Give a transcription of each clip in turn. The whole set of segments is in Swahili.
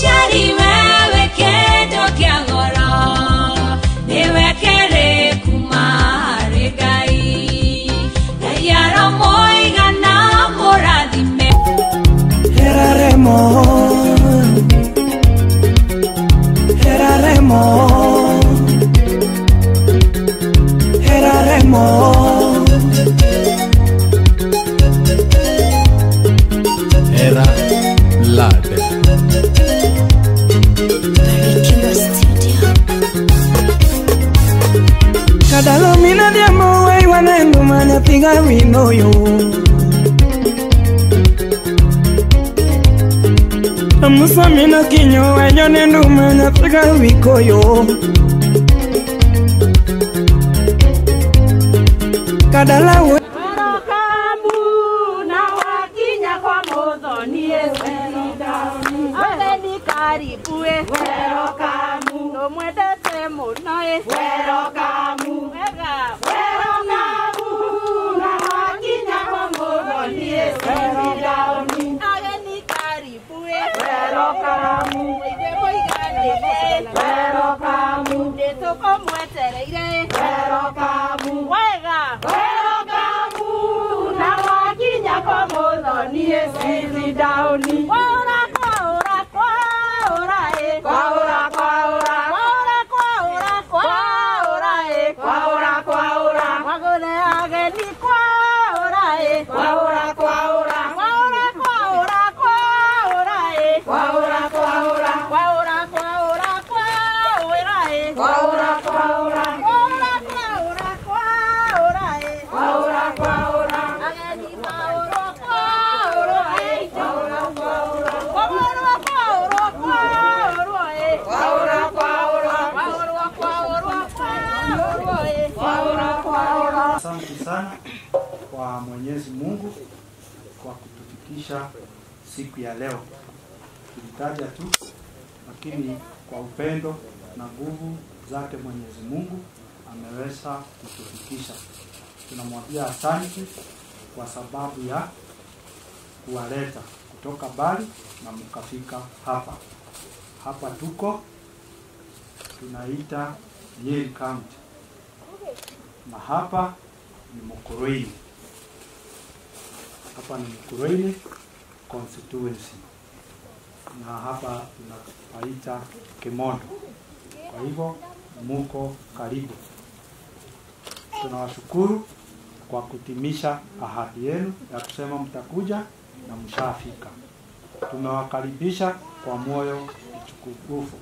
Muciari wewe kendo kia ngoro niwe kere kumare gai yaro moiga na moradime Heraremo Era Lade Kadalo mina diamo wei wanengu manya piga wino yo Amusa mina kinyo wajo nendu manya piga wiko yo Kadala we Welcome, no mwedete munoe. Welcome, welcome, na wakinya kwa mwonie. Welcome, ageni karibue. Welcome, ide moigane. Welcome, netoko mwetereire. Welcome, welcome, na wakinya kwa mwonie. Sit down. Asante sana kwa Mwenyezi Mungu kwa kutufikisha siku ya leo. Tulitaja tu, lakini kwa upendo na nguvu zake Mwenyezi Mungu ameweza kutufikisha. Tunamwambia asante kwa sababu ya kuwaleta kutoka mbali na mkafika hapa. Hapa tuko tunaita Nyeri County. Na hapa ni Mukurweini. Hapa ni Mukurweini constituency. Na hapa tunapaita Kemondo. Kwa hivyo muko karibu. Tunawashukuru kwa kutimisha ahadi yenu ya kusema mtakuja na mshafika. Tumewakaribisha kwa moyo mtukufu.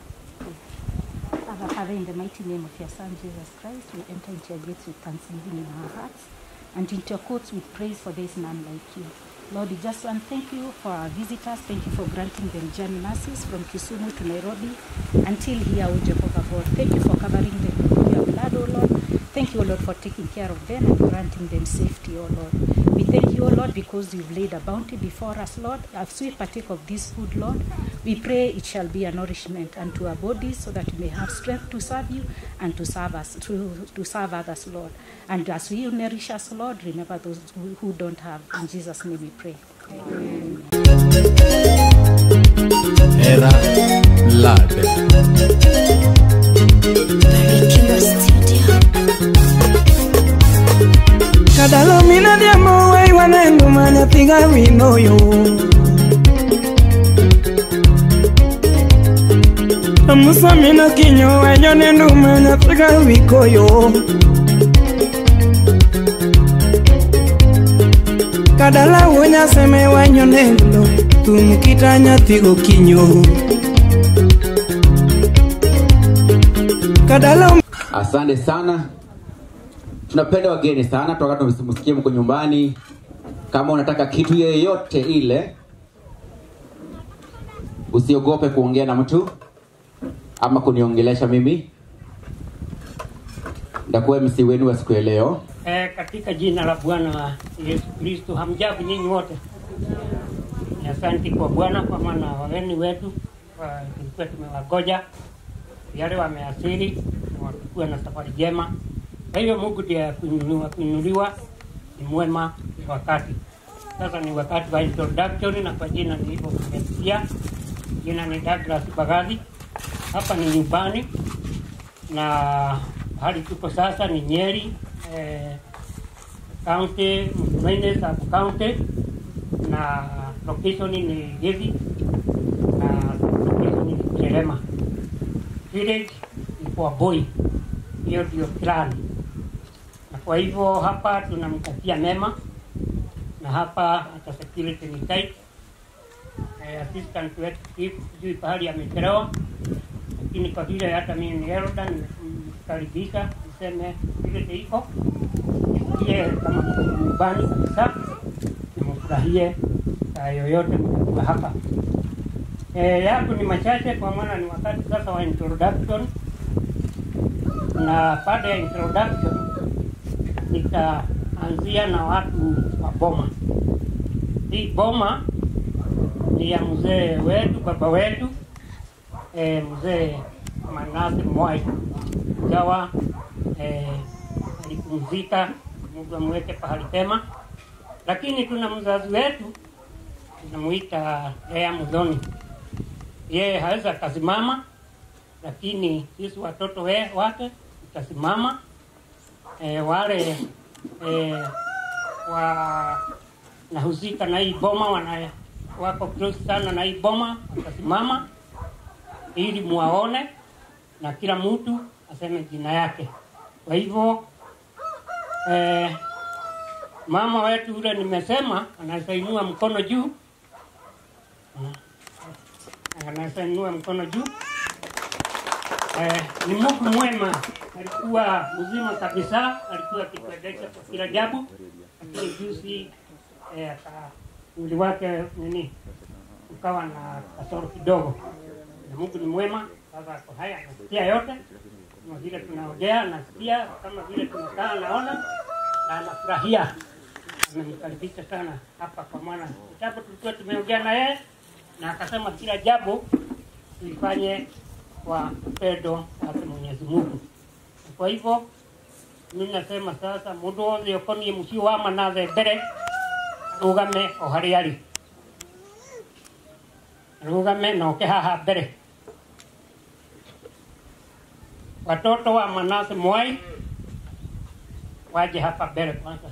Our Father, in the mighty name of your Son, Jesus Christ, we enter into your gates with thanksgiving in our hearts and into your courts with praise, for there is none like you. Lord, we just want to thank you for our visitors. Thank you for granting them journey mercies from Kisumu to Nairobi until here, O Jehovah God. Thank you for covering them with your blood, O Lord. Thank you, O Lord, for taking care of them and granting them safety, O Lord. We thank you, O Lord, because you've laid a bounty before us, Lord. As we partake of this food, Lord, we pray it shall be a nourishment unto our bodies, so that we may have strength to serve you and to serve us, to serve others, Lord. And as you nourish us, Lord, remember those who don't have. In Jesus' name we pray. Amen. Era Lade Kadalo mina diamo wei wanengu manya piga wino yo Amusa mina kinyo wajo nendu manya piga wiko yo Kadala wonya seme wanyo nendu tumkitanya tigo kinyo Kadala Asante sana. Tunapenda wageni sana, tunataka tumsikie mko nyumbani. Kama unataka kitu yeyote ile, usiogope kuongea na mtu ama kuniongelesha mimi. Ndakuwa MC wenu wa siku ya leo. Katika jina la Bwana Yesu Kristo, hamjambo nyinyi wote. Asante kwa Bwana kwa maana wageni wetu tulikuwa tumewagoja, yale wameasiri, watakuwa na safari njema. Kwa hiyo Mungu ndiye kuinuliwa, ni mwema wakati. Sasa ni wakati wa introduction, na kwa jina nilivyokuambia jina ni Douglas Bagathi. Hapa ni nyumbani na hali tuko sasa ni Nyeri county, Maine sub county, na location ni Gedi na location ni Cherema. Village ni kwa Boy. Hiyo ndio clan. Na kwa hivyo hapa tunamtakia mema, na hapa hata security ni tight. Assistant wetu chief sijui pahali amechelewa, lakini kwa vile hata mimi ni Eldan karibisha niseme vile iko yeye kama nyumbani kabisa, nimfurahie yoyote mtakuwa hapa. Yangu ni machache kwa maana ni wakati sasa wa introduction, na baada ya introduction nitaanzia na watu wa boma. Hii boma ni ya mzee wetu, baba wetu, mzee Manase Mwai. Ingawa alipumzika, Mungu amweke pahali pema, lakini tuna mzazi wetu tunamuita Lea Muthoni. Yeye haweza kasimama, lakini sisi watoto wake tutasimama. Wale nahusika na hii boma wako close sana na hii boma, watasimama ili muwaone na kila mtu aseme jina yake. Kwa hivyo mama wetu ule nimesema anasainua mkono juu. Anasainua mkono juu. Ni Mungu mwema, alikuwa mzima kabisa, alikuwa akituendesha kwa kila jambo, lakini juzi mwili wake ukawa na kasoro kidogo. Na Mungu ni mwema, sasa kwa haya nasikia yote, kama vile tunaongea nasikia, kama vile tunakaa naona, na anafurahia. Amenikaribisha sana hapa kwa maana kitabu tulikuwa tumeongea na yeye, na akasema kila jambo tuifanye kwa upendo wa Mwenyezi Mungu. Kwa hivyo mimi nasema sasa mundu wothe yokonie muci wa Manase mbere rugame o hari ari, rugame na oke haha mbere. Watoto wa Manase Mwai waje hapa mbele kwanza,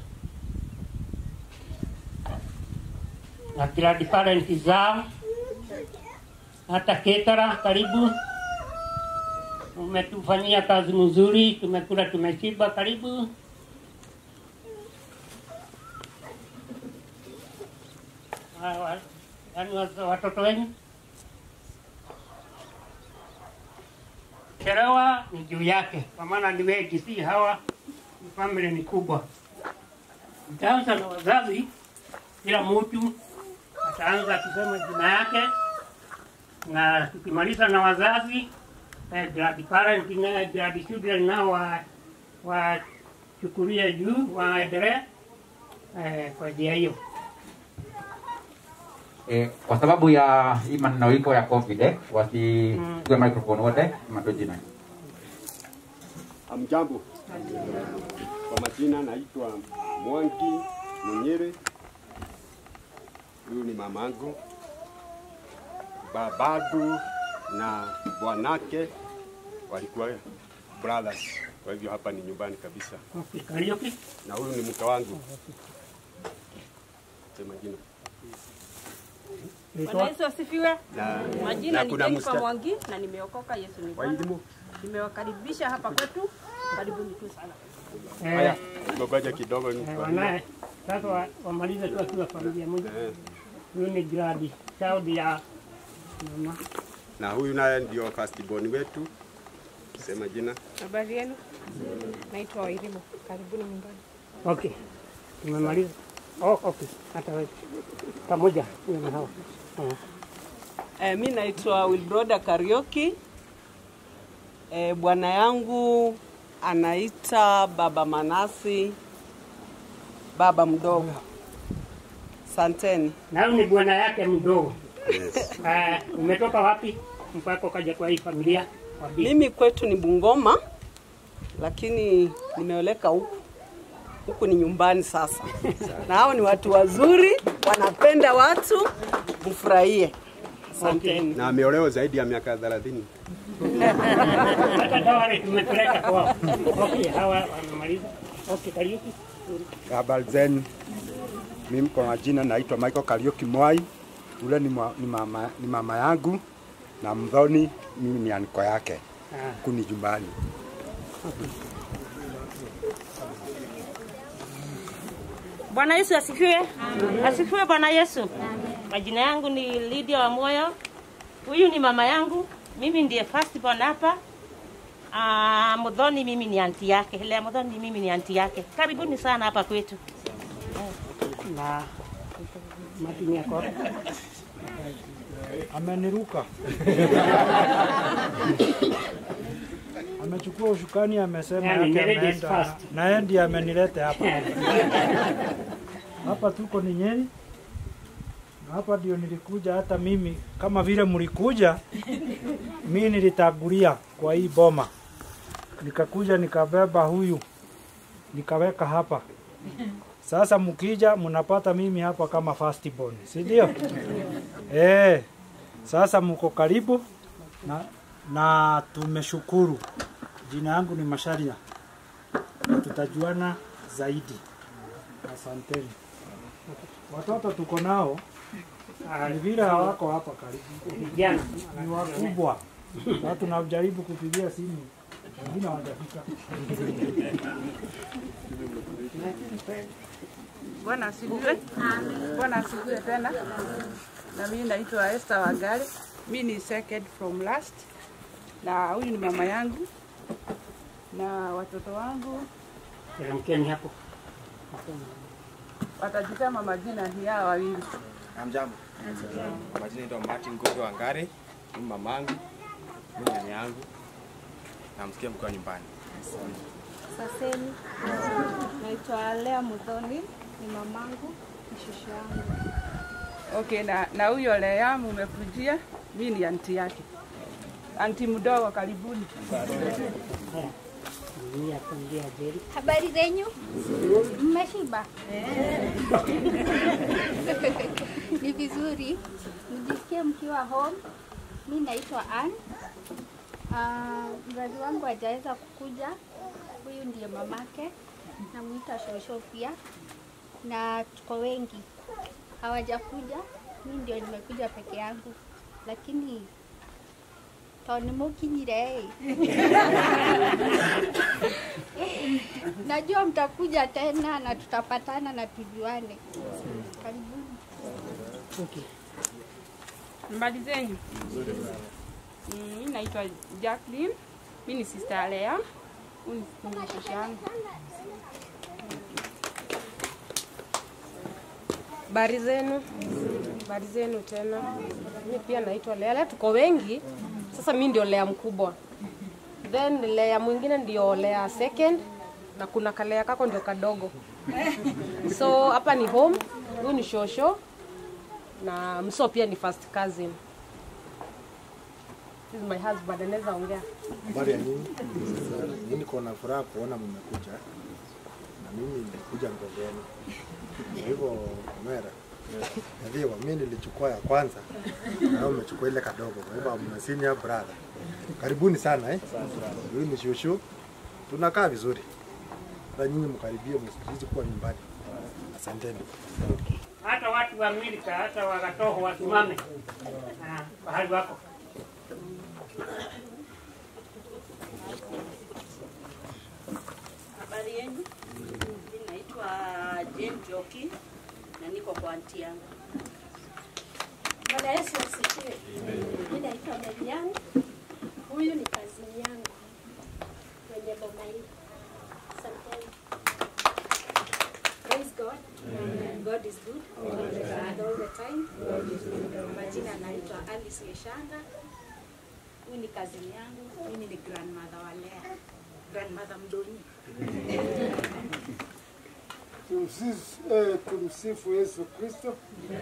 na kila parenti zao, hata Ketara karibu. Umetufanyia kazi mzuri, tumekula tumeshiba, karibu. Watoto wenu Chelewa ni juu yake, kwa maana ni wengi, si hawa, familia ni kubwa. Nitaanza na wazazi, kila mtu ataanza kusema jina yake, na tukimaliza na wazazi grade parent na grade children nao wachukulie juu, waendelee kwa njia hiyo. Kwa sababu ya hii maneno iko ya COVID, kwa microphone wote matojina. Amjambo. Kwa majina naitwa Mwangi Munyere. Huyu ni mamangu. Babadu na bwanake walikuwa brothers. Kwa hivyo hapa ni nyumbani kabisa. Karaoke. Na huyu ni mke wangu. Sema jina. Bwana Yesu asifiwe. Majina ni Jennifer Mwangi na nimeokoka. Yesu ni Bwana. Nimewakaribisha hapa kwetu. Karibuni tu sana. Haya, ngoja kidogo ni wanae. Sasa wamalize tu akiwa familia moja. Huyu ni gradi child ya mama. Na huyu naye ndio first born wetu. Sema jina. Habari yenu? Naitwa Wairimo. Karibuni nyumbani. Okay. Tumemaliza. Okay. Hata wewe. Pamoja na hao. Mimi naitwa Wilbroda Karaoke. Bwana yangu anaita Baba Manase, baba mdogo. Santeni. Na ni bwana yake mdogo. Umetoka wapi mpaka kaja kwa hii familia? Mimi kwetu ni Bungoma, lakini nimeoleka huku. Huku ni nyumbani sasa. Na hao ni watu wazuri, wanapenda watu, mfurahie. Asanteni. Na ameolewa zaidi ya miaka 30. Hata dawa tumepeleka kwao. Okay, hawa wanamaliza. Okay, Kariuki. Habari zenu. Mimi kwa majina naitwa Michael Kariuki Mwai. Ule ni mama yangu na Mdhoni mimi ni anko yake. Kuni jumbani. Bwana Yesu asifiwe. Asifiwe Bwana Yesu. Majina yangu ni Lydia wa Moyo. Huyu ni mama yangu. Mimi ndiye first born hapa. Mdhoni mimi ni aunti yake. Lea Mdhoni mimi ni aunti yake. Karibuni sana hapa kwetu. Na Martin yako. Ameniruka. Amechukua ushukani, amesema yake ameenda. Na ndiye amenileta hapa. Hapa tuko ni Nyeri. Hapa ndio nilikuja, hata mimi kama vile mlikuja, mimi nilitangulia kwa hii boma. Nikakuja nikabeba huyu, nikaweka hapa. Sasa mkija mnapata mimi hapa kama first born, si ndio? Sasa mko karibu na tumeshukuru. Jina yangu ni Masharia. Tutajuana zaidi. Asanteni. Watoto tuko nao ni vile hawako hapa karibu. Vijana ni wakubwa. Sasa tunajaribu kupigia simu. Wengine hawajafika. Bwana asifiwe. Bwana asifiwe tena. Na mimi naitwa Esther Wangari. Mimi ni second from last. Na huyu ni mama yangu. Na watoto wangu. Mkeni hapo. Watajisema majina ya wawili. Hamjambo. Majina naitwa Martin Ngodo Wangari. Mimi mamangu, mimi nyanya yangu. Namsikia mkiwa nyumbani. Saseni. Naitwa Lea Mdhoni, ni mamangu, ni shushu yangu. Okay, na huyo Lea umekujia, mimi ni aunti yake. Aunti mdogo, karibuni. Habari zenyu? Mmeshiba? Ni vizuri. Mjisikie mkiwa home. Mimi naitwa Ann. Mzazi wangu hajaweza kukuja. Huyu ndiye mamake. Namuita shosho pia. Na tuko wengi. Hawajakuja. Mimi ndio nimekuja peke yangu. Lakini Tony mukinyire. Najua mtakuja tena na tutapatana na tujuane. Karibuni. Okay. Mbali zenyu? Mimi naitwa Jacqueline. Mimi ni sister Lea. Huyu ni shosho yangu. Habari zenu tena. Mimi pia naitwa Lea. Tuko wengi. Sasa mimi ndio Lea mkubwa. Then Lea mwingine ndio Lea second na kuna kalea kako ndio kadogo. So hapa ni home. Huyu ni shosho na mso pia ni first cousin. This is my husband, anaweza ongea. Habari ya nini? Mimi niko na furaha kuona mmekuja. Na mimi nimekuja ngogeni. Kwa hivyo Mera. Ndio mimi nilichukua ya kwanza. Na wewe umechukua ile kadogo. Kwa hivyo mna senior brother. Karibuni sana Huyu ni shushu. Tunakaa vizuri. Na nyinyi mkaribie msikizi kuwa nyumbani. Asanteni. Hata watu wa Amerika, hata wakatoho wasimame. Bahali wako. Habari yenu? Mimi naitwa Jane Joki na niko kwa aunti yangu. Bwana Yesu asifiwe. Mimi naitwa Mariam. Huyu ni kazini yangu kwenye boma hili. Asante. Praise God. God is good. And all the time. Majina naitwa Alice Leshanga. Huyu ni kazini yangu. Mimi ni grandmother wa Lea. Grandmother Mdoni. Tumsifu Yesu Kristo.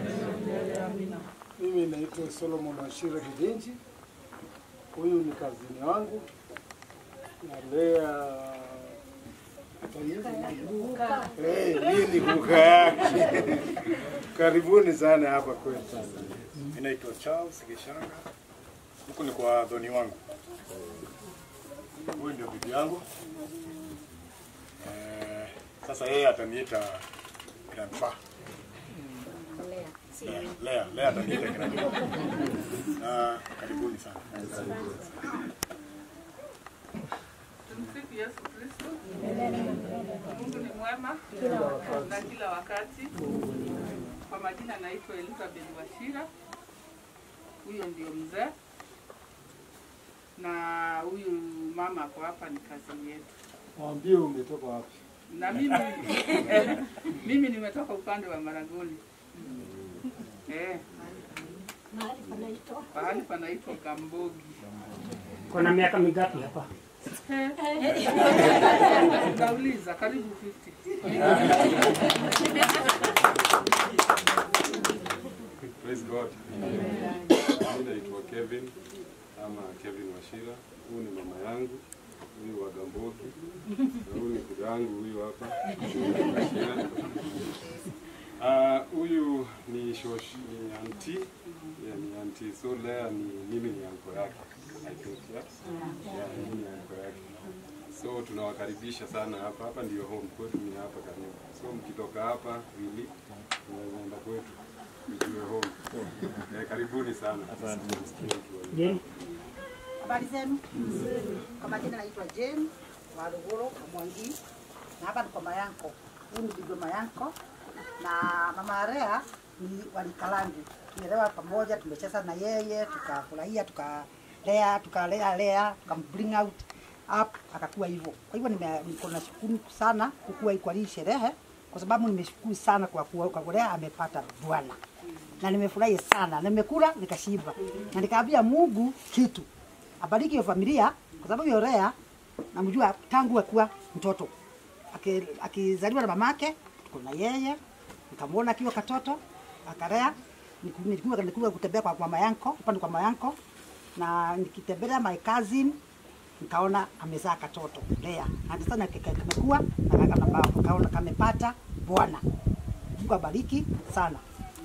Mimi naitwa Solomon Ashira Kidenji. Huyu ni kazini wangu. Na Lea Hii ni kuka yake. Karibuni sana hapa kwetu. Mimi naitwa Charles Gishanga. Huku ni kwa dhoni wangu. Huyu ndio bibi yangu. Sasa yeye ataniita grandpa. Lea ataniita grandpa. Karibuni sana. Tumsifu Yesu Kristo. Mungu ni mwema na kila wakati. Kwa majina naitwa Elizabeth Wachira. Huyo ndio mzee. Na huyu mama kwa hapa ni kazi yetu. Mwambie umetoka wapi? Na mimi nimetoka upande wa Maragoli. Mahali panaitwa Gambogi. Kuna miaka mingapi hapa? Kauliza karibu 50. Praise God. Mimi naitwa Kevin ama Kevin Wachira. Huyu ni mama yangu, huyu wa Gambogi. Huyu ni ndugu yangu huyu hapa. Huyu ni shosh, ni auntie. Yeah, ni auntie. So Lea ni mimi ni uncle yake. I think yeah. Yeah, mimi ni uncle yake. So tunawakaribisha sana hapa. Hapa ndio home kwetu, ni hapa karibu. So mkitoka hapa really tunaenda kwetu. Mjue home. Karibuni sana. Asante. Habari zenu? Kwa majina naitwa Jane Waruguru Mwangi. Na hapa ni kwa mayanko. Huyu ni bibi mayanko. Na mama Rea ni walikalangi. Tumeelewa pamoja, tumecheza na yeye, tukafurahia, tukalea, tukambring out up, akakuwa hivyo. Kwa hivyo niko na shukuru sana kukua kwa hii sherehe, kwa sababu nimeshukuru sana kwa kuwa Rea amepata bwana. Na nimefurahi sana, nimekula nikashiba. Na nikaambia Mungu kitu. Abariki hiyo familia, kwa sababu hiyo Rea namjua tangu akiwa mtoto. Akizaliwa na mamake, tuko na yeye, nikamwona akiwa katoto, akalea, nilikuwa kutembea kwa mama yanko, upande kwa mama yanko, na nikitembelea my cousin, nikaona amezaa katoto, Lea. Hadi sana kamekuwa na kaona kamepata bwana. Mungu abariki sana.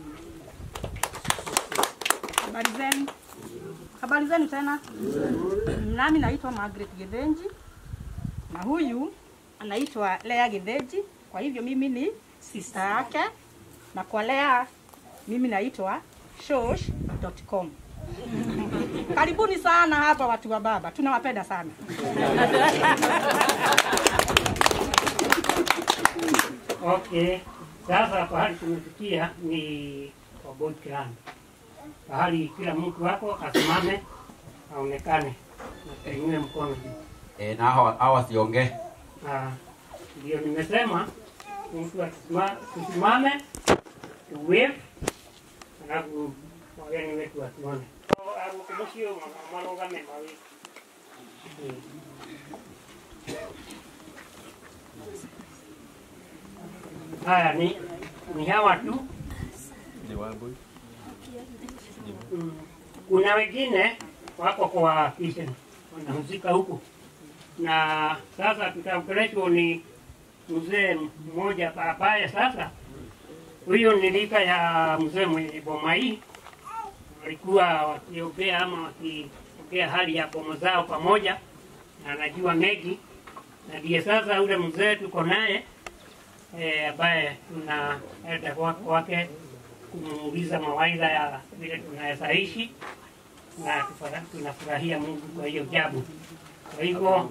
Habari zenu tena. Nami naitwa Margaret Githenji. Na huyu anaitwa Lea Githenji. Kwa hivyo mimi ni sister yake. Na kwa Lea mimi naitwa shosh.com. Karibuni sana hapa watu wa baba. Tunawapenda sana. Okay. Sasa pahali tumefikia ni kwa boat ground. Pahali kila mtu wako asimame aonekane na kuinua mkono juu. Na hawa siongee. Ndio nimesema mtu tusimame, tuwave, alafu wageni wetu watuone. Kumshio malongame mawili. Haya ni hawa tu. Kuna wengine wako kwa kitchen wanahusika huko, na sasa tutaongeleshwa ni mzee mmoja ambaye sasa huyo ni rika ya mzee mwenye boma hii, walikuwa wakiongea ama wakiongea hali ya boma zao pamoja, na anajua mengi, na ndiye sasa ule mzee tuko naye ambaye tunaenda kwake kumuuliza mawaidha ya vile tunaweza ishi na tunafurahia Mungu kwa hiyo jambo. Kwa hivyo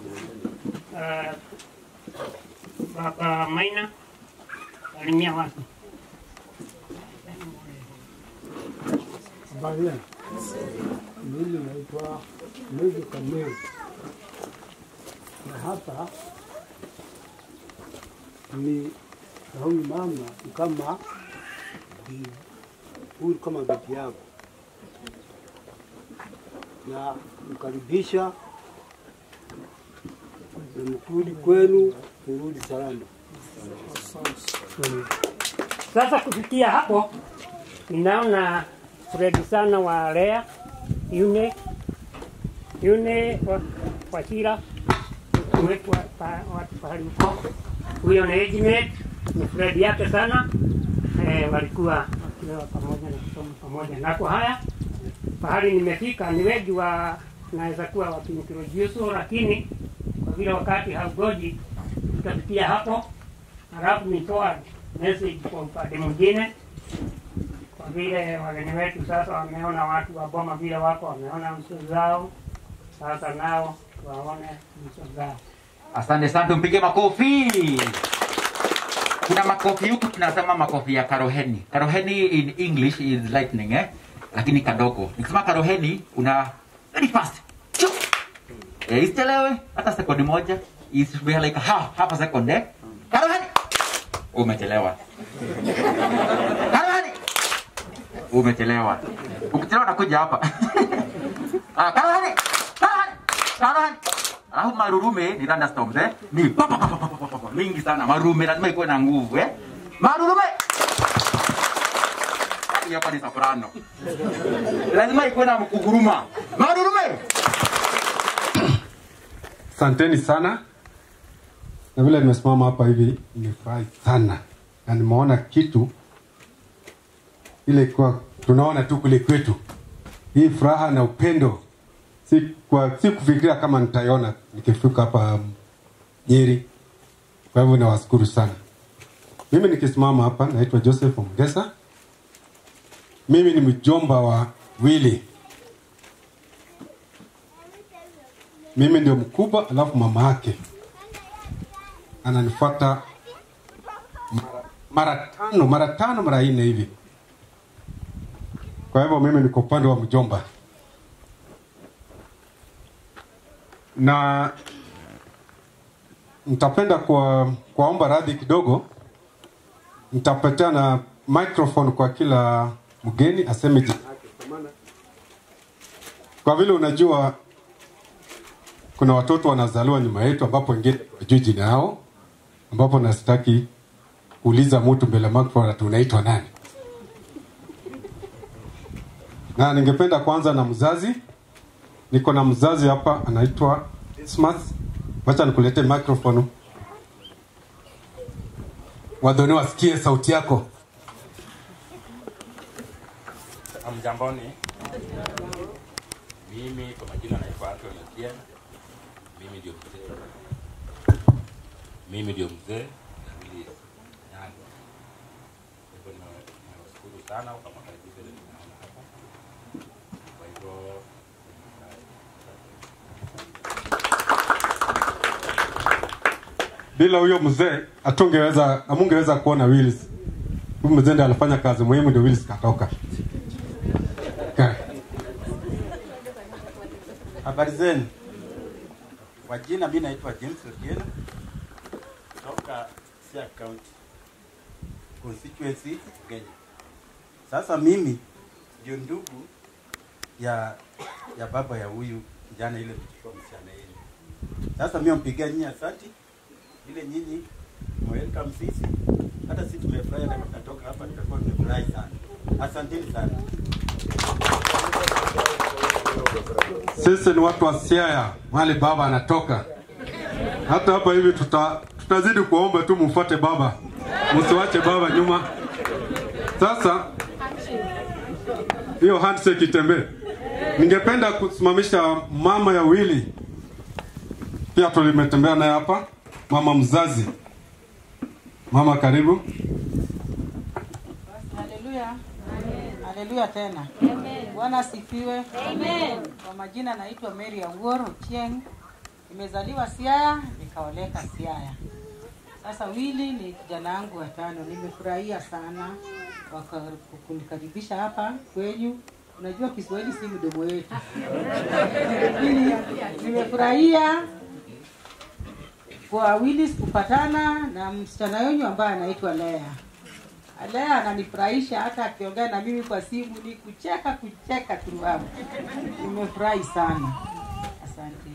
Baba Maina, salimia watu. Habari. Mimi naitwa Mwezi Kamili. Na hapa ni huyu mama kama huyu kama bibi yako, na mkaribisha na mkurudi kwenu, kurudi salama. Sasa kufikia hapo, ninaona Fredi sana wa Lea, Yune Wachira, watu pahali huko, huyo ni age mate, ni friend yake sana. Walikuwa wakiwa pamoja na kusoma pamoja. Na kwa haya pahali nimefika ni wengi naweza kuwa wakintroduce, lakini kwa vile wakati haugoji tutapitia hapo, halafu nitoa message kwa upande mwingine, kwa vile wageni wetu sasa wameona watu wa Boma vile wako, wameona nyuso zao, sasa nao waone nyuso zao. Asante sana, tumpige makofi. Kuna makofi huku tunasema makofi ya karoheni. Karoheni in English is lightning lakini kadogo. Nikisema karoheni una very fast. Isichelewe hata sekondi moja. It should be like half a second Karoheni. Umechelewa. Karoheni. Umechelewa. Ukichelewa nakuja hapa. Karoheni. Karoheni. Alafu marurume ni thunderstorms ni mingi sana. Marurume lazima ikuwe na nguvu Marurume. Hapa ni soprano. Lazima ikuwe na mkuguruma. Marurume. Asanteni sana. Na vile nimesimama hapa hivi nimefurahi sana. Na nimeona kitu ile kwa tunaona tu kule kwetu. Hii furaha na upendo si kufikiria kama nitaiona nikifika hapa Nyeri. Kwa hivyo nawashukuru sana. Mimi nikisimama hapa naitwa Joseph Ongesa. Mimi ni mjomba wa Willy. Mimi ndio mkubwa, alafu mama yake ananifuata mara 4 hivi. Kwa hivyo mimi niko upande wa mjomba. Na nitapenda kuomba radhi kidogo. Nitapatia na microphone kwa kila mgeni aseme jina lake. Kwa vile unajua kuna watoto wanazaliwa nyuma yetu ambapo wengine hawajui jina yao, ambapo nasitaki kuuliza mtu mbele microphone tunaitwa nani. Na ningependa kwanza na mzazi. Niko na mzazi hapa anaitwa Dismas. Wacha nikulete microphone. Wadhoni wasikie sauti yako. Hamjamboni. Mimi kwa majina naitwa Anthony Otieno. Mimi ndio mzee na Willy Nyango. Kwa hivyo nawashukuru sana kwa makaribisho yenu naona hapa. Kwa hivyo bila huyo mzee amungeweza kuona Willis. Huyo mzee ndiye alifanya kazi muhimu, ndio Willis katoka. Habari zenu. Kwa jina mimi naitwa James Otieno kutoka Siaya County constituency Kenya. Sasa mimi ndio ndugu ya baba ya huyu kijana ile mtoto msichana yeye. Sasa mimi mpigia nyinyi asante ile nyinyi welcome sisi. Hata sisi tumefurahi na kutoka hapa tutakuwa tumefurahi sana. Asanteni sana. Sisi ni watu wa Siaya, mahali baba anatoka. Hata hapa hivi tutazidi kuomba tu mfuate baba. Msiwache baba nyuma. Sasa hiyo handshake itembee. Ningependa kusimamisha mama ya Willy. Pia tulimetembea naye hapa, mama mzazi. Mama karibu. Haleluya. Haleluya tena. Amen. Bwana asifiwe. Amen. Kwa majina naitwa Mary Awuor Ochieng. Nimezaliwa Siaya, nikaoleka Siaya. Sasa Willy ni kijana wangu wa 5. Nimefurahia sana kunikaribisha hapa kwenyu. Unajua Kiswahili si mdomo wetu. Nimefurahia kwa Willy kupatana na msichana wenu ambaye anaitwa Lea. Lea ananifurahisha hata akiongea na mimi kwa simu ni kucheka tu hapo. Nimefurahi sana. Asante.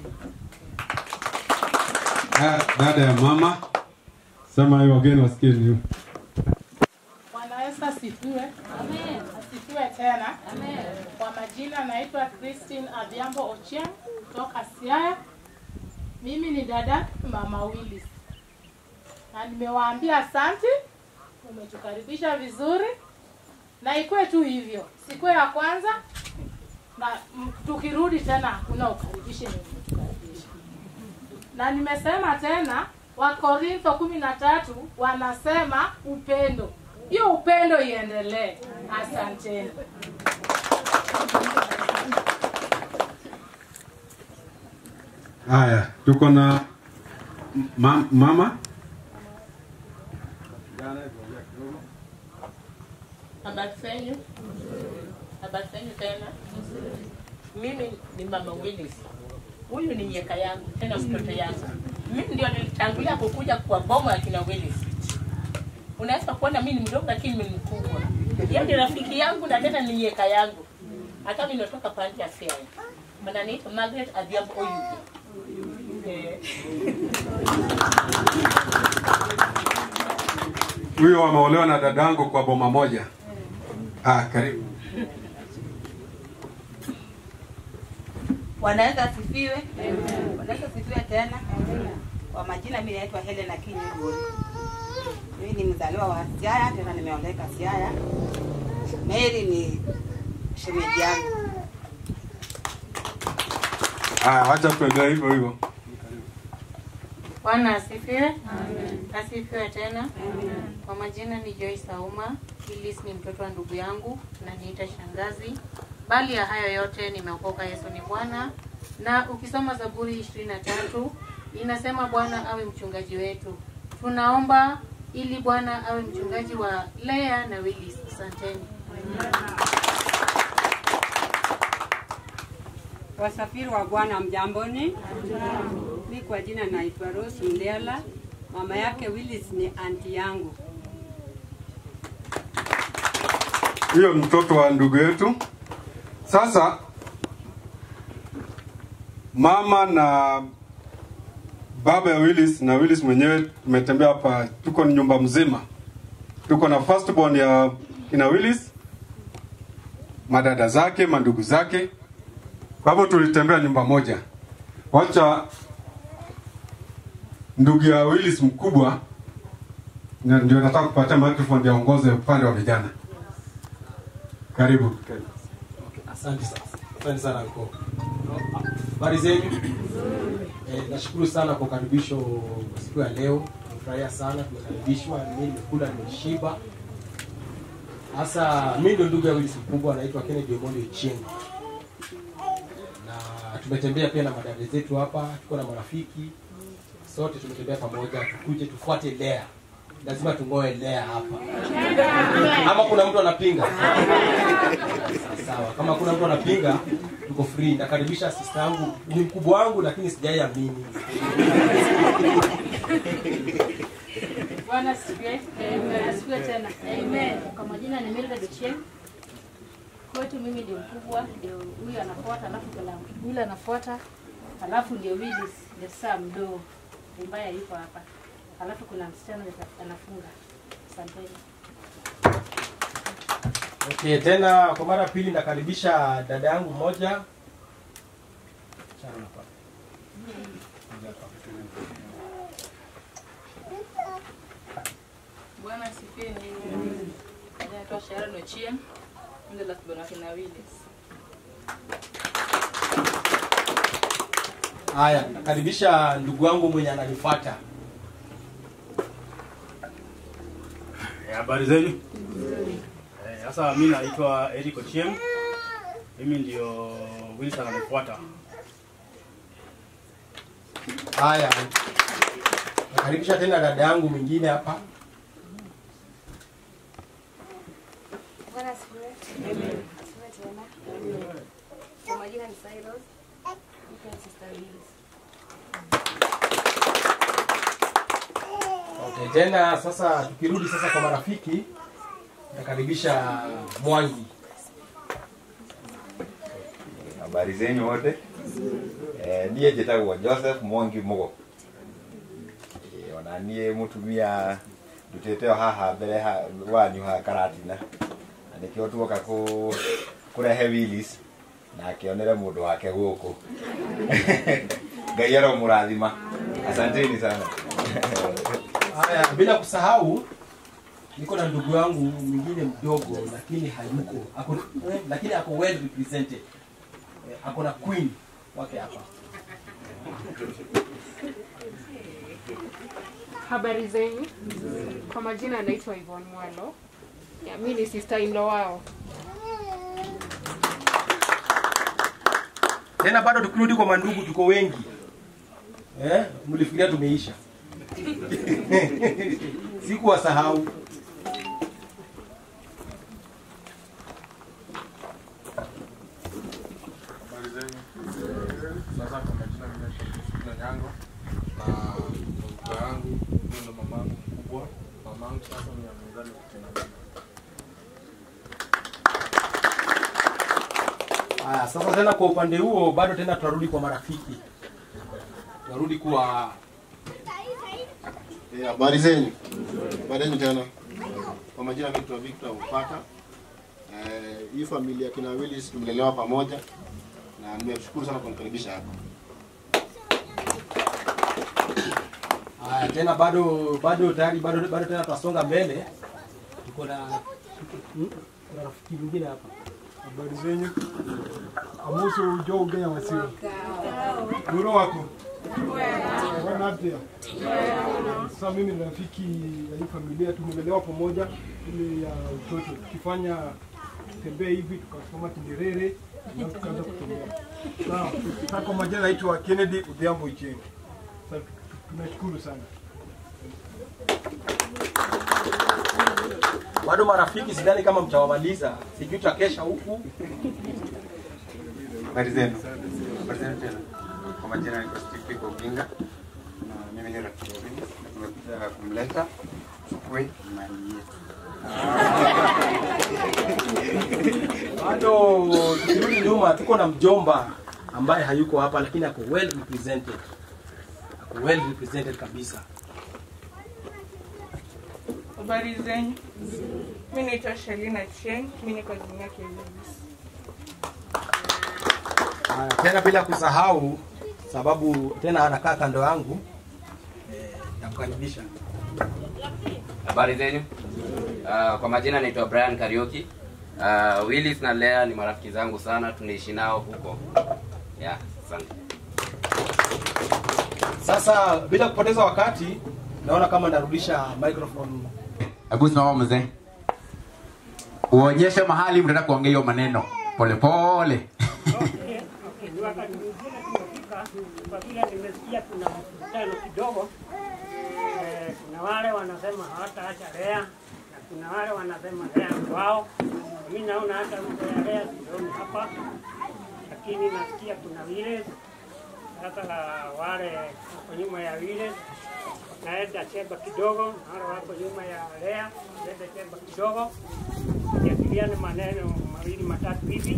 Dada ya mama. Sema hiyo wageni wasikie ni. Bwana Yesu asifiwe. Amen. Asifiwe tena. Amen. Kwa majina naitwa Christine Adhiambo Ochieng kutoka Siaya. Mimi ni dada mama Willis. na nimewaambia asante, umetukaribisha vizuri, na ikuwe tu hivyo, sikuwe ya kwanza na tukirudi tena hakuna ukaribishe ni umetukaribisha. Na nimesema tena Wakorintho 13 wanasema upendo. Hiyo upendo iendelee. Asanteni. Haya, tuko na mama. Habari zenu? Habari zenu tena? Mimi ni Mama Willis. Huyu ni nyeka yangu, tena mtoto yangu. Mimi ndio nilitangulia kukuja kwa boma ya kina Willis. Unaweza kuona mimi ni mdogo lakini mimi ni mkubwa. Yeye ndiye rafiki yangu na tena ni nyeka yangu. Hata mimi natoka pande ya Siaya. Wananiita Margaret Adhiambo Oyugi. Huyo ameolewa na dadangu kwa boma moja. Karibu. Wanaweza asifiwe. Wanaweza asifiwe tena. Kwa majina mimi naitwa Helena Kinyuguri. Mimi ni mzaliwa wa Siaya, tena nimeoleka Siaya. Mary ni shemeji yangu. Acha tuendelee hivyo hivyo. Bwana asifiwe. Amen. Asifiwe tena. Amen. Kwa majina ni Joyce Auma. Willis ni mtoto wa ndugu yangu na niita shangazi. Bali ya hayo yote nimeokoka, Yesu ni Bwana. Na ukisoma Zaburi 23 inasema Bwana awe mchungaji wetu. Tunaomba ili Bwana awe mchungaji wa Lea na Willis. Asanteni. Wasafiri wa Bwana mjamboni. Mimi kwa jina naitwa Rose Mliala. Mama yake Willis ni aunti yangu. Hiyo mtoto wa ndugu yetu. Sasa mama na baba ya Willis na Willis mwenyewe tumetembea hapa, tuko ni nyumba mzima. Tuko na first born ya ina Willis, madada zake, mandugu zake. Kwa hivyo tulitembea nyumba moja. Wacha ndugu ya Willis mkubwa ndio nataka kupata microphone ya ongoze upande wa vijana. Karibu. Asante sana. Asante sana kwa. Habari zenu? Nashukuru sana kwa karibisho siku ya leo. Nimefurahia sana tumekaribishwa, mimi nimekula nimeshiba. Sasa mimi ndo ndugu ya Willis mkubwa anaitwa Kennedy Omondi Ochieng. Na tumetembea pia na madada zetu hapa, tuko na marafiki. Sote tumetembea pamoja, tukuje tufuate Lea. Lazima tungoe Lea hapa. Ama kuna mtu anapinga? Sawa, kama kuna mtu anapinga, tuko free. Nakaribisha sister yangu, ni mkubwa wangu lakini sijaiamini. Bwana asifiwe. Amen. Asifiwe tena. Amen. Kwa majina ni Mildred Ochieng. Kwetu mimi ndio mkubwa, ndio huyu anafuata, alafu kuna yule anafuata, alafu ndio Willis, ndio saa mdogo ambaye yuko hapa. Alafu kuna msichana anafunga. Asanteni. Okay, tena kwa mara pili nakaribisha dada yangu mmoja. Bwana asifiwe. Naitwa Sharon Ochieng. Ndio la kibona kina Willis. Haya, nakaribisha ndugu wangu mwenye ananifuata. Habari zenu? Sasa mimi naitwa Eric Ochieng. Mimi ndio Willis ananifuata. Haya. Nakaribisha tena dada yangu mwingine hapa. Bwana asifiwe. Amen. Asifiwe tena. Amen. Kwa majina ni Cyrus. Ni sister Willis. Okay, tena sasa tukirudi sasa kwa marafiki, nakaribisha Mwangi. Habari zenu wote? Niye njĩtagwo Joseph Mwangi Mugo. Ona niĩ mũtumia ndutĩte o haha mbere wanyu ha Karatina. Na nĩkĩo tuoka kũrehe Willis na akĩonere mũndũ wake gũkũ. Ngai aromũrathima. Asanteni sana. Haya, bila kusahau niko na ndugu yangu mwingine mdogo lakini hayuko. Lakini ako well represented. Ako na queen wake hapa. Habari zenyu. Kwa majina anaitwa Yvonne Mwalo. Ya, mimi ni sister in law wao. Tena bado tukirudi kwa mandugu tuko wengi. Mlifikiria tumeisha. Sikuwasahau. Sasa kwa majina mimi na Nyango na mke wangu ndio mamangu mkubwa. Mamangu sasa ni amezali tena. Sasa tena kwa upande huo bado tena tunarudi kwa marafiki. Tunarudi kwa habari zenyu. Habari zenyu tena. Kwa majina naitwa Victor Upata. Hii familia kina Willis tumelelewa pamoja na nimeshukuru sana kwa kunikaribisha hapa. tena bado tayari bado tena tutasonga mbele. Tuko na rafiki mwingine hapa. Habari zenyu. Amusu jo ugenya wasiwa. Muro wako. Wana pia. Sasa mimi ni rafiki ya hii familia, tumelelewa pamoja ile ya utoto. Tukifanya tembea hivi tukasoma Kinderere na tukaanza kutembea. Sawa. Kwa majina naitwa Kennedy Udhiambo Ichengi. Sasa tunashukuru sana. Bado marafiki sidhani kama mtawamaliza. Sijui tutakesha huku. Habari zenu. Habari zenu tena. Kwa majina naitwa Steve Koginga. Na mimi ni rafiki wenu. Tumekuja kumleta chukue mali yetu. Bado tukirudi nyuma tuko na mjomba ambaye hayuko hapa lakini ako well represented. Ako well represented kabisa. Habari zenyu. Mimi naitwa Shelina Cheng, mimi niko jina yake Lewis. Tena bila kusahau sababu tena anakaa kando yangu nakukaribisha. Habari zenyu. Kwa majina naitwa Brian Karaoke. Willis na Lea ni marafiki zangu sana, tunaishi nao huko. Yeah, asante. Sasa bila kupoteza wakati naona kama narudisha microphone. Hebu simama mzee. Uonyeshe mahali mtaka kuongea hiyo maneno. Pole pole. Wakati mwingine tumefika kwa vile nimesikia kuna mkutano kidogo. Kuna wale wanasema hawataacha Lea na kuna wale wanasema Lea ni wao. Mimi naona hata mtu ya Lea sioni hapa. Lakini nasikia kuna vile sasa wale wako nyuma ya vile naenda chemba kidogo, wale wako nyuma ya Lea naenda chemba kidogo. Jadiliane maneno mawili matatu hivi.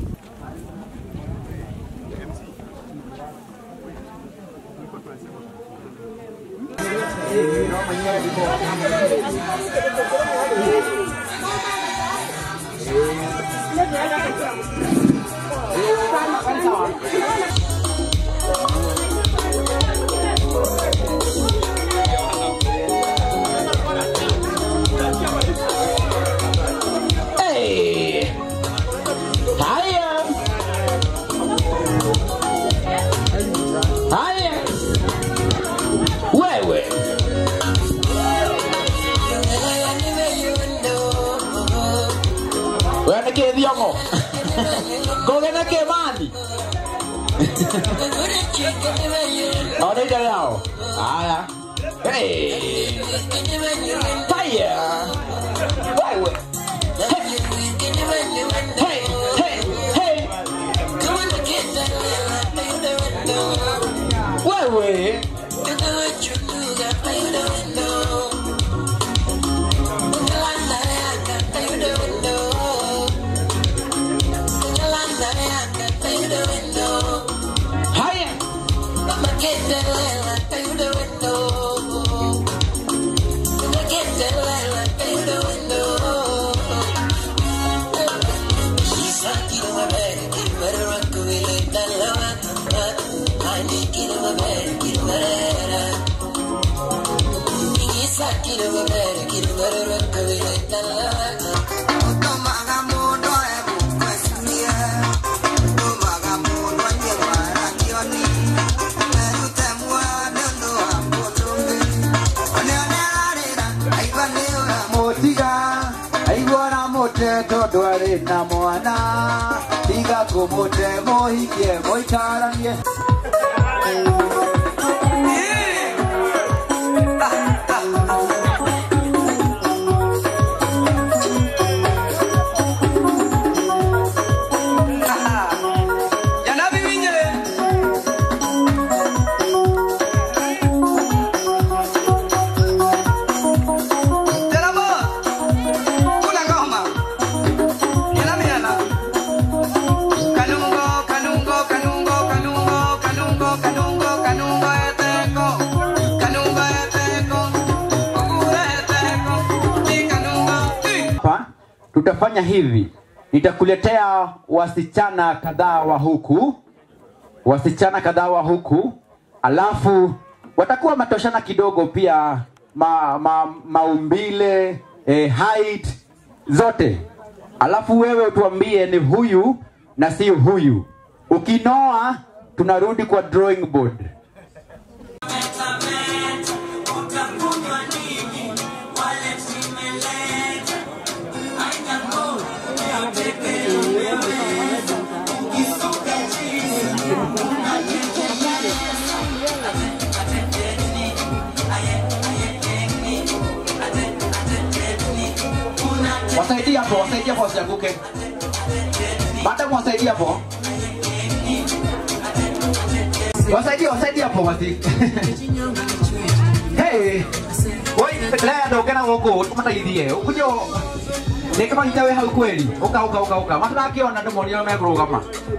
Gogena ke mani. Ahora ya lao. Aya. Hey. Fire. Wewe. Hey, hey, hey. Wewe. Dware na mwana tiga kumute mohikie moikaranie tutafanya hivi, nitakuletea wasichana kadhaa wa huku, alafu watakuwa matoshana kidogo pia maumbile, height zote, alafu wewe utuambie ni huyu na si huyu. Ukinoa tunarudi kwa drawing board. Wasaidia hapo wasianguke. Baada mwasaidia hapo. Wasaidia hapo wasi. Hey. Woi, leo ndo kana huko, tumataidiye. Ukujo. Ni kama itawe hau kweli. Uka. Matuna akiona ndo monio megurugama.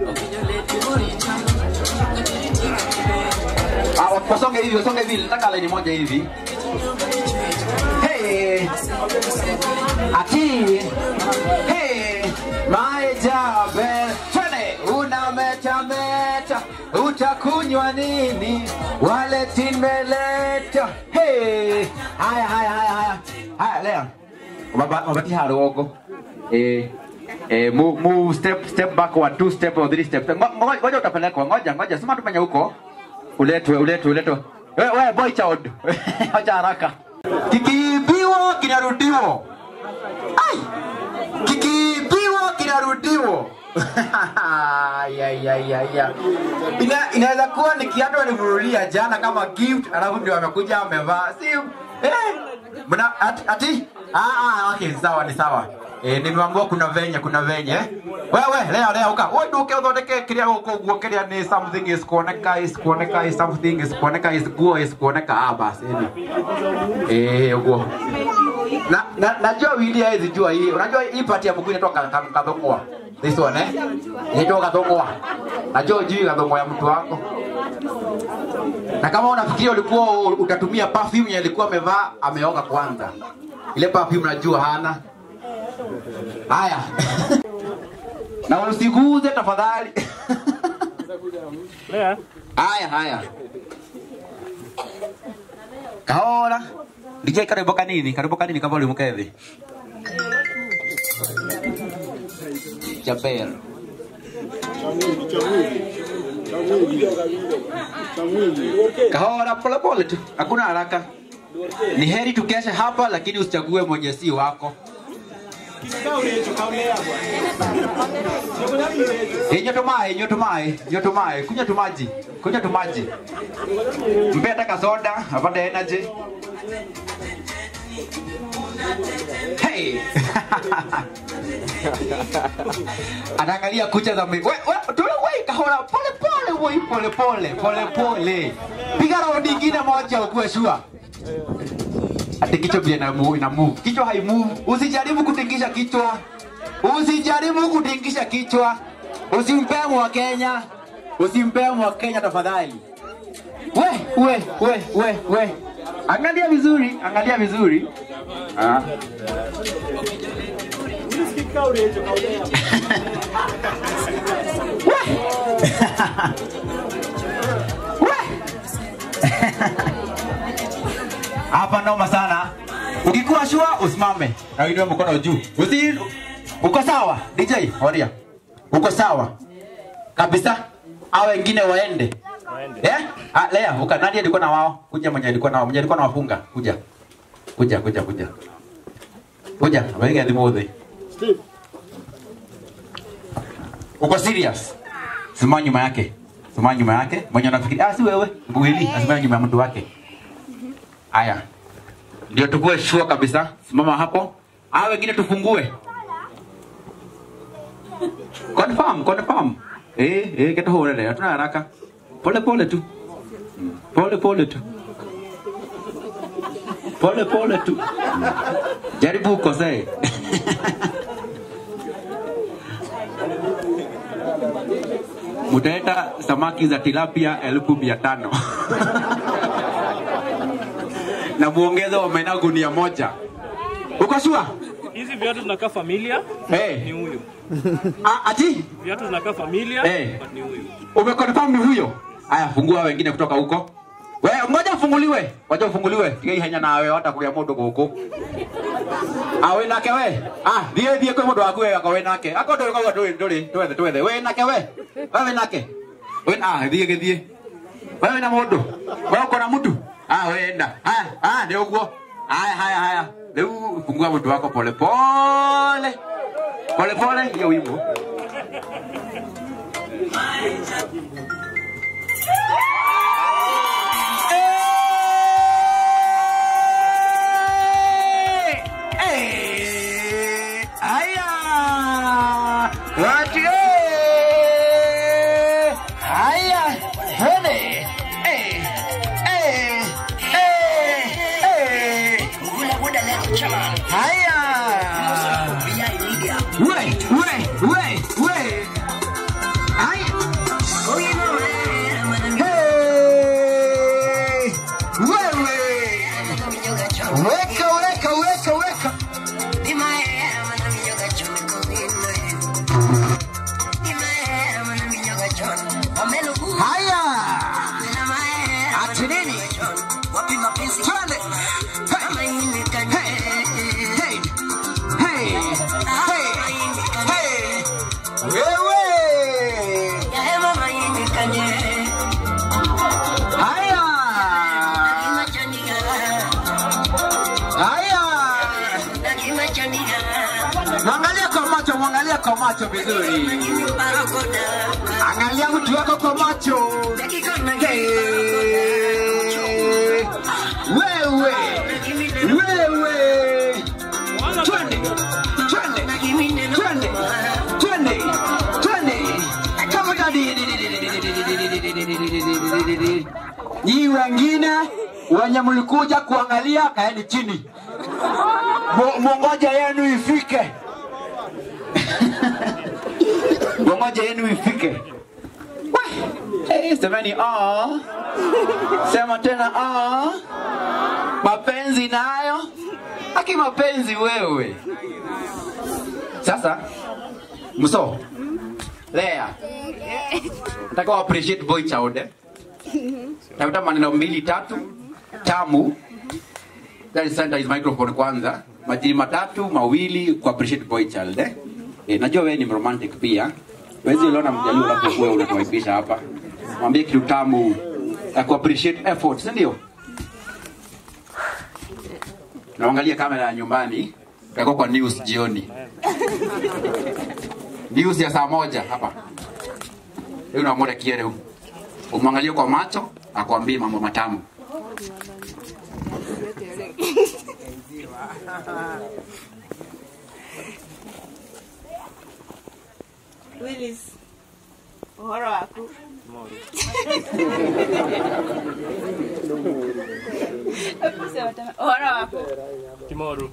Wasonge hivi, nataka laini moja hivi. Hey, ati, hey, maejabe, twene, unameta, utakunywa nini, wale timeleta, hey, haya, lea, mabati harogo, move step backward, 2 step or 3 step, ngoja utapelekwa, ngoja, sima tumenya huko, uletwe, wewe boy child, acha haraka. Kikibiwa kinarudiwa. Ai! Kikibiwa kinarudiwa. Ya. Inaweza kuwa ni kiatu alivurulia jana kama gift, alafu ndio amekuja amevaa. Si Mna ati? Okay, sawa ni sawa. Nimeambiwa kuna venye. Wewe leo uka. Wewe nduke udhondeke kiria huko kiria ni something is kuoneka something is kuoneka is kuoneka basi hivi. Ugo. Najua wili hizi jua hii. Unajua hii party ya Mungu inatoka kadhokoa. This one inatoka kadhokoa. Najua juu kadhokoa ya mtu wako. Na kama unafikiria ulikuwa utatumia perfume yenye alikuwa amevaa ameoga kwanza. Ile perfume najua hana. Haya. Na usiguze tafadhali. Haya. Kaora. DJ karibu kanini kama ulimuka hivi. Jabel. Kaora pole tu. Hakuna haraka. Ni heri tukeshe hapa lakini usichague mwenye si wako. Nyotomae, kunya tumaji. Mpe hata soda, apate energy. Hey. Anaangalia kucha za mimi. Wewe kahora pole. Piga round nyingine moja ukue sure. Ati kichwa bila ina move. Kichwa hai move. Usijaribu kutingisha kichwa. Usimpe wa Kenya tafadhali. We. Angalia vizuri. Hapa noma sana. Ukikuwa sure usimame na uinue mkono juu. Uko sawa? DJ, horia. Uko sawa? Kabisa? Hao wengine waende. Lea, nani alikuwa na wao? Kuja mwenye alikuwa na wao. Mwenye alikuwa na wafunga. Kuja. Kuja. Wewe ndio mode. Steve. Uko serious? Simama nyuma yake. Mwenye anafikiri si wewe. Mwili asimama nyuma ya mtu wake. Haya. Ndio tukue sure kabisa. Simama hapo. Hao wengine tufungue. Confirm. Keta hore hatuna haraka. Pole tu. Pole tu. Jaribu ukosee. Mutaeta samaki za tilapia 1500. Na muongeze omena gunia moja. Uko sure? Hizi viatu zinakaa familia. Ni huyu. Ati? Viatu zinakaa familia. Ni huyu. Umeconfirm ni huyo? Haya, fungua wengine kutoka huko. Wewe ngoja ufunguliwe. Tige henya nawe hata kulia moto huko. Awe nake we. Die kwa moto wako wewe akawe nake. Akodo kwa twende. Wewe nake we. Wewe nake. Wewe die. Wewe na moto. Wewe uko na mtu. Wewe enda. Ndio huko. Haya. Leo fungua moto wako pole. Pole hiyo wimbo. Mwangalia kwa macho vizuri. Angalia mtu wako kwa macho. Wewe. Twende. Kama dadi. Nyinyi wengine wenye mlikuja kuangalia kaeni chini. Mongoja yenu ifike. Mongoja yenu ifike. Semeni sema tena mapenzi nayo. Aki mapenzi wewe. Sasa Muso Lea nataka appreciate boy chaude. Tafuta maneno 2-3 tamu. Then send his microphone kwanza. Majini 3 mawili ku appreciate boy child. Najua wewe ni romantic pia. Wezi uliona mjaluo hapo wewe unatuaibisha hapa. Mwambie kitu tamu ku appreciate effort, si ndio? Naangalia kamera ya nyumbani. Yako kwa news jioni. News ya saa 1 hapa. Leo unamwona kiere huko. Umwangalie kwa macho, akwambie mambo matamu. Willis, uhoro waku. Uhoro waku. Kimoru.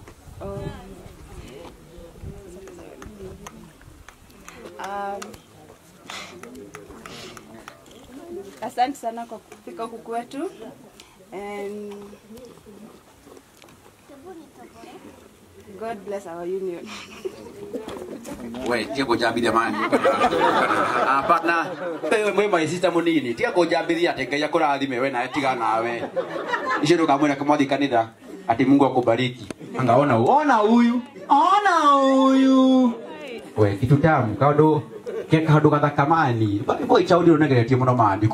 Asante sana kwa kufika huku kwetu. God bless our union. We, tia kujambithia mani. Apana. Wewe mwema isita munini. Tia kujambithia ati Ngai akurathime we na etiga nawe. Icio ndukamwira kimothi kanitha ati Mungu akubariki. Angaona ona huyu. Ona huyu. We kitu tamu kado kado kata kamani. Baki boy chaudi unageretie muno mandi.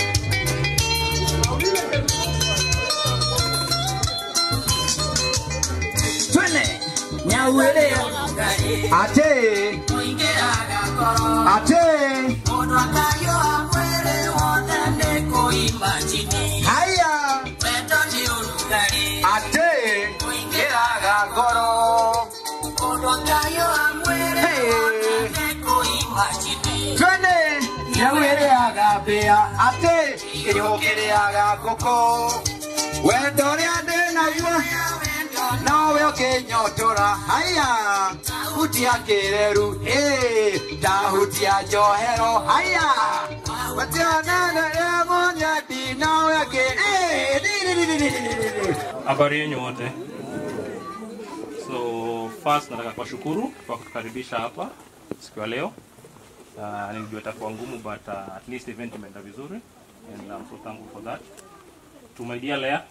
Twene nyawele ate haya ate goro twene nyawele agapea ate ihokere agakoko wendore ande na yua nawe okenyotora haya hutia kereru hutia johero haya Habari yenu wote. So first nataka kuwashukuru kwa kutukaribisha hapa siku ya leo. Nilijua itakuwa ngumu but at least event imeenda vizuri and I'm so thankful for that. To my dear Leah,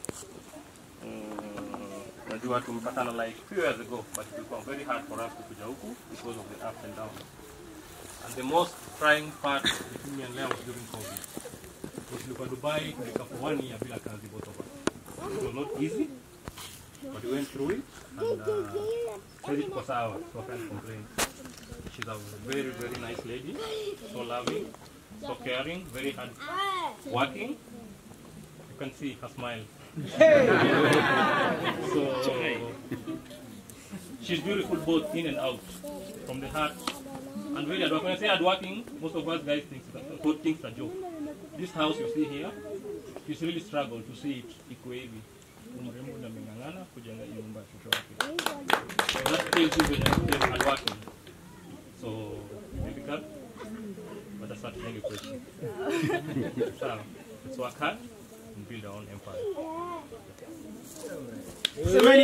najua tumepatana like few years ago but it was very hard for us to kuja huku because of the ups and downs. And the most trying part between me and Leah was during COVID. Tulikuwa Dubai for 1 year bila kazi both of us. It was not easy, but we went through it and said it was ours, so I can't complain. She's a very, very nice lady, so loving, so caring, very hard working. You can see her smile. So she's beautiful both in and out, from the heart. And very hard. When I say hard working, most of us guys think it's a joke. This house you see here, she's really struggled to see it iko hivi. Umrembo na mengangana kujenga nyumba shosho wake. So that tells you when you're hard working. So difficult, but that's not any question. So let's work hard and build our own empire. So many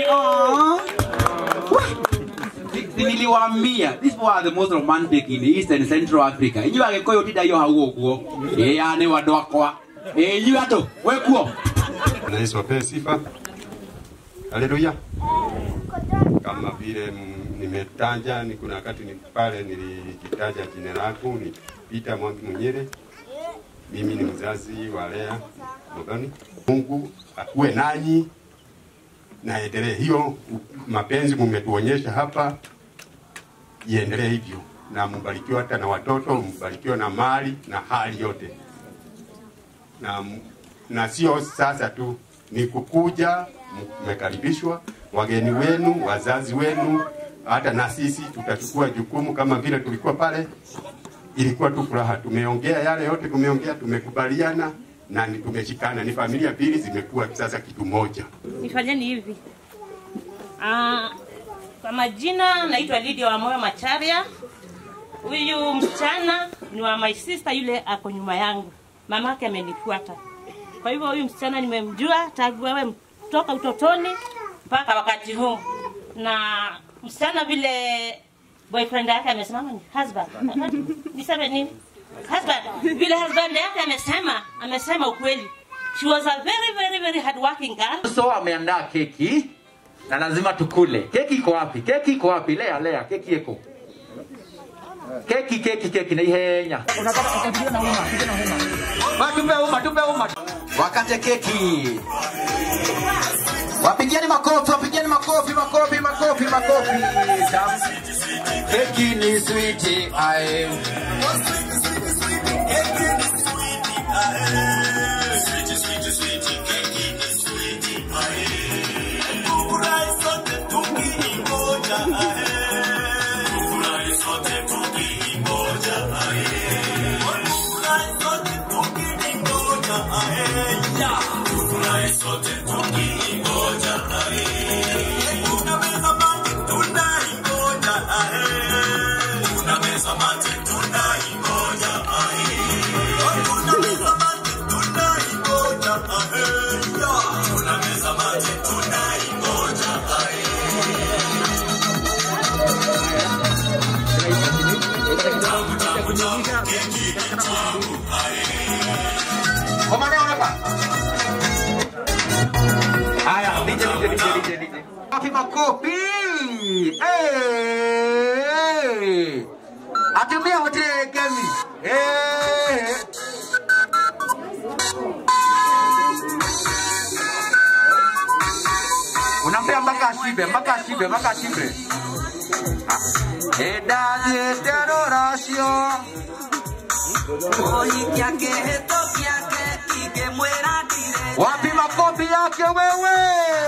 niliwaambia this was the most romantic in East and Central Africa. Inyu agikoyo tida yo hawo guo. Ane wadokwa. Inyu ato wekuo. Na Yesu apewe sifa. Haleluya. Kama vile nimetaja ni kuna wakati ni pale nilikitaja jina lako ni Peter Mwangi Munyere. Mimi ni mzazi wa Leah Muthoni. Mungu akuwe nanyi na endelee hiyo mapenzi mmetuonyesha hapa iendelee hivyo na mbarikiwe hata na watoto, mbarikiwe na mali na hali yote. Na sio sasa tu ni kukuja mmekaribishwa wageni wenu, wazazi wenu, hata na sisi tutachukua jukumu kama vile tulikuwa pale. Ilikuwa tu furaha, tumeongea yale yote tumeongea, tumekubaliana na tumeshikana, ni familia mbili zimekuwa sasa kitu moja. Nifanyeni hivi. Kwa majina naitwa Lydia wa Moyo Macharia. Huyu msichana ni wa my sister yule ako nyuma yangu. Mamake amenifuata. Kwa hivyo huyu msichana nimemjua tangu wewe kutoka utotoni mpaka wakati huu. Na msichana vile boyfriend yake amesema ni husband. Niseme nini? Husband. Vile husband yake amesema ukweli. She was a very, very, very hard working girl. So ameandaa keki na lazima tukule. Keki iko wapi? Keki iko wapi? Lea, keki iko. Keki na ihenya. Tupe uma. Wakate keki. Wapigieni makofi. Keki ni sweet, aye. makofi. Atumia wote gani? Unampea mpaka ashibe, mpaka ashibe, mpaka ashibe. Edadi terorasio. Wapi makofi yake wewe?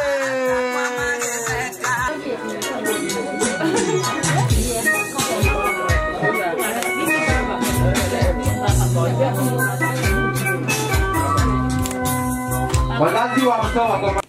Wazazi wa mtoa kwa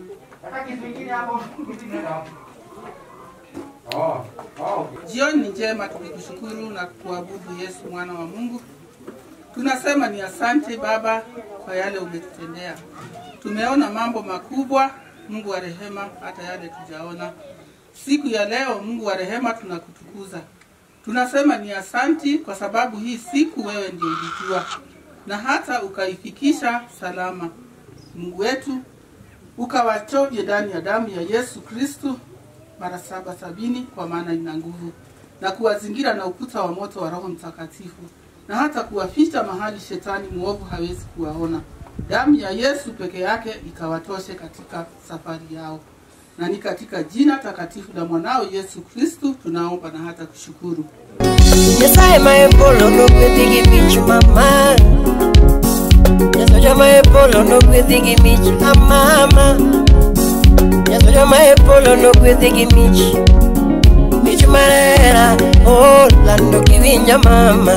Jioni njema tukikushukuru na kuabudu Yesu mwana wa Mungu. Tunasema ni asante Baba kwa yale umetutendea. Tumeona mambo makubwa, Mungu wa rehema, hata yale tujaona. Siku ya leo Mungu wa rehema tunakutukuza. Tunasema ni asanti kwa sababu hii siku wewe ndio ulijua na hata ukaifikisha salama. Mungu wetu ukawachovye ndani ya damu ya Yesu Kristo mara 770 kwa maana ina nguvu, na kuwazingira na ukuta wa moto wa Roho Mtakatifu, na hata kuwaficha mahali shetani muovu hawezi kuwaona. Damu ya Yesu peke yake ikawatoshe katika safari yao. Na ni katika jina takatifu la mwanao Yesu Kristo tunaomba na hata kushukuru. Yesaye maepolo no kwethigi michi mama. Yesoja maepolo no kwethigi michi mama. Yesoja maepolo no kwethigi michi. Michi marera oh lando kiwinya mama.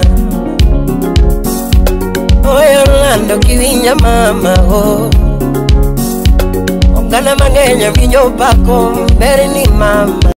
Oh lando kiwinya mama oh. Ongana mangenya vinyo pako mbere ni mama.